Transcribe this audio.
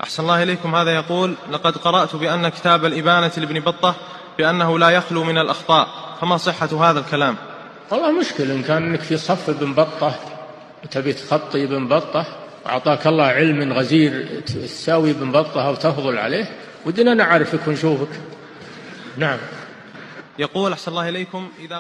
أحسن الله إليكم. هذا يقول: لقد قرأت بأن كتاب الإبانة لابن بطة بأنه لا يخلو من الأخطاء، فما صحة هذا الكلام؟ والله مشكل إن كان إنك في صف ابن بطة وتبي تخطي ابن بطة وأعطاك الله علم غزير تساوي ابن بطة أو تفضل عليه، ودنا نعرفك ونشوفك. نعم. يقول: أحسن الله إليكم، إذا